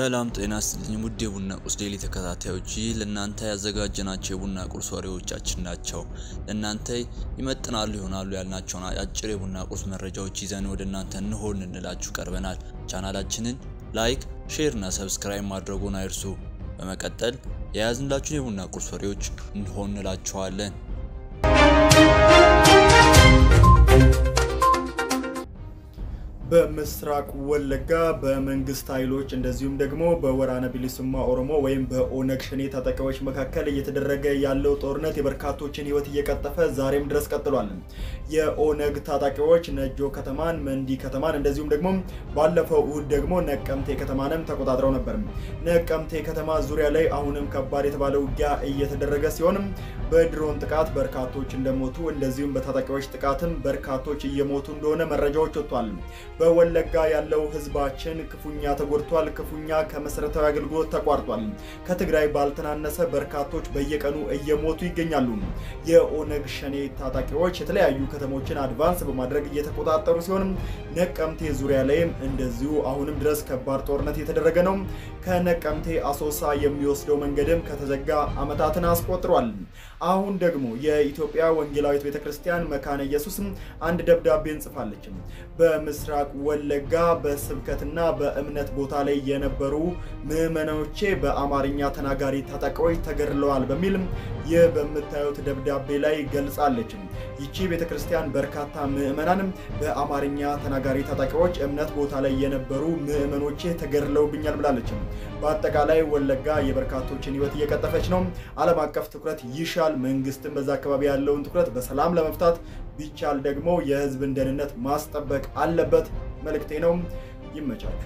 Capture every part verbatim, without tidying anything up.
ሰላም ጤና ይስጥልኝ ውድ የቡና ቁርስ ዴሊ ተከታታዮች ለእናንተ ያዘጋጀናቸው የቡና ቁርስ ወሬዎቻችን ናቸው። ለእናንተ ይመጥናሉ ይሆናሉ ያልናቸውን አጭር የቡና ቁርስ መረጃዎች ይዘን ወደ እናንተ እንሆን እንላችሁ ቀርበናል። ቻናላችንን ላይክ፣ ሼር እና ሰብስክራይብ ማድረጉን አይርሱ። በመቀጠል የያዝንላችሁን የቡና ቁርስ ወሬዎች እንሆን እንላችኋለን። በምስራቅ ወለጋ በመንግስት ኃይሎች እንደዚሁም ደግሞ በወራነ ቢሊሱማ ኦሮሞ ወይም በኦነግ ሸኔ ታጣቂዎች መካከል እየተደረገ ያለው ጦርነት የበርካቶችን ህይወት እየቀጠፈ ዛሬም ድረስ ቀጥሏል። የኦነግ ታጣቂዎች ነጆ ከተማን፣ መንዲ ከተማን እንደዚሁም ደግሞ ባለፈው እሁድ ደግሞ ነቀምቴ ከተማንም ተቆጣጥረው ነበር። ነቀምቴ ከተማ ዙሪያ ላይ አሁንም ከባድ የተባለ ውጊያ እየተደረገ ሲሆን በድሮን ጥቃት በርካቶች እንደሞቱ እንደዚሁም በታጣቂዎች ጥቃትም በርካቶች እየሞቱ እንደሆነ መረጃዎች ወጥቷል። በወለጋ ያለው ህዝባችን ክፉኛ ተጎድቷል፣ ክፉኛ ከመሰረታዊ አገልግሎት ተቋርጧል። ከትግራይ ባልተናነሰ በርካቶች በየቀኑ እየሞቱ ይገኛሉ። የኦነግ ሸኔ ታጣቂዎች የተለያዩ ከተሞችን አድቫንስ በማድረግ እየተቆጣጠሩ ሲሆን ነቀምቴ ዙሪያ ላይም እንደዚሁ አሁንም ድረስ ከባድ ጦርነት እየተደረገ ነው። ከነቀምቴ አሶሳ የሚወስደው መንገድም ከተዘጋ አመታትን አስቆጥሯል። አሁን ደግሞ የኢትዮጵያ ወንጌላዊት ቤተክርስቲያን መካነ ኢየሱስ አንድ ደብዳቤን ጽፋለች። በምስራቅ ወለጋ በስብከትና በእምነት ቦታ ላይ የነበሩ ምዕመናኖቼ በአማርኛ ተናጋሪ ታጣቂዎች ተገድለዋል በሚል የበምታዩት ደብዳቤ ላይ ገልጻለች። ይቺ ቤተክርስቲያን በርካታ ምዕመናን በአማርኛ ተናጋሪ ታጣቂዎች እምነት ቦታ ላይ የነበሩ ምዕመናኖቼ ተገድለውብኛል ብላለች። በአጠቃላይ ወለጋ የበርካቶችን ህይወት እየቀጠፈች ነው። ዓለም አቀፍ ትኩረት ይሻል። መንግስትም በዛ አካባቢ ያለውን ትኩረት በሰላም ለመፍታት ቢቻል ደግሞ የህዝብን ደህንነት ማስጠበቅ አለበት መልእክቴ ነው። ይመቻችሁ።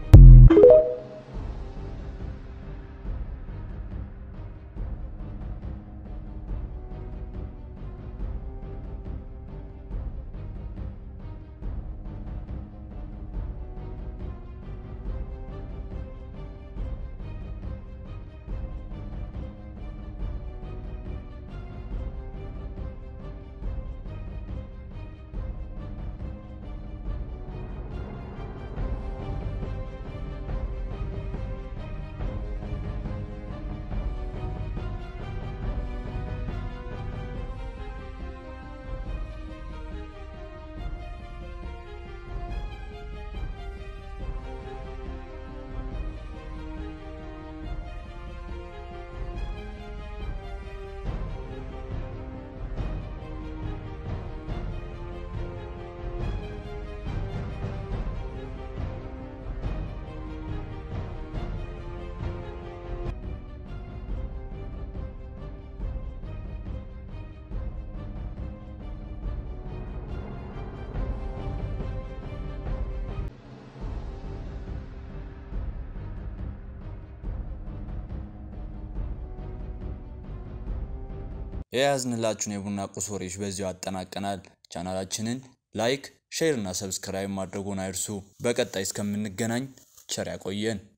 የያዝንላችሁን የቡና ቁርስ ወሬዎች በዚሁ አጠናቀናል። ቻናላችንን ላይክ፣ ሼር እና ሰብስክራይብ ማድረጉን አይርሱ። በቀጣይ እስከምንገናኝ ቸር ያቆየን።